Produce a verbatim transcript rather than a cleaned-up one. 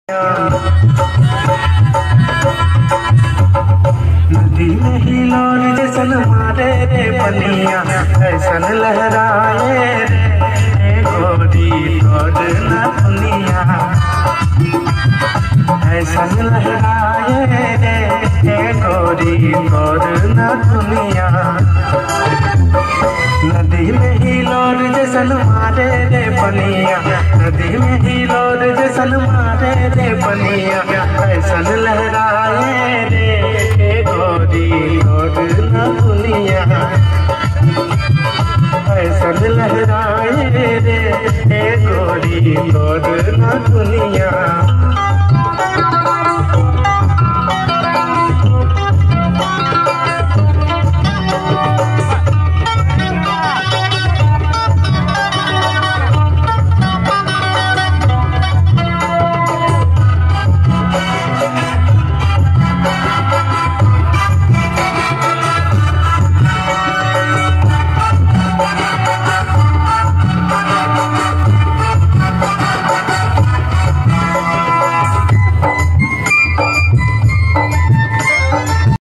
नदी में हिलोर जैसन मारे रे बनिया, ऐसन लहराए रे गोरी तोर ना दुनिया, ऐसन लहराए रे गोरी तोर ना दुनिया। नदी में हिलोर जैसन मारे रे बनिया, नदी में हिलोर जैसन मारे रे बनिया, ऐसन लहराए रे गोरी तोर ना दुनिया, ऐसन लहराए रे गोरी तोर ना दुनिया।